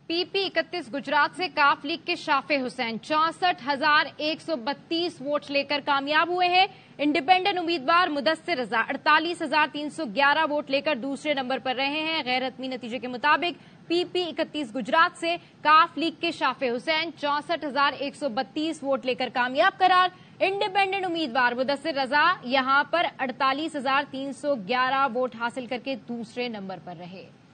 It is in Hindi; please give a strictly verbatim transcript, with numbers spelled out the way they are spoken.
पीपी इकतीस गुजरात से काफ लीग के शाफे हुसैन चौसठ हजार एक सौ बत्तीस वोट लेकर कामयाब हुए हैं। इंडिपेंडेंट उम्मीदवार मुदस्सिर रजा अड़तालीस हजार तीन सौ ग्यारह वोट लेकर दूसरे नंबर पर रहे हैं। गैर हतमी नतीजे के मुताबिक पीपी इकतीस गुजरात से काफ लीग के शाफे हुसैन चौसठ हजार एक सौ बत्तीस वोट लेकर कामयाब करार। इंडिपेंडेंट उम्मीदवार मुदस्सिर रजा यहां पर अड़तालीस हजार तीन सौ ग्यारह वोट हासिल करके दूसरे नंबर पर रहे।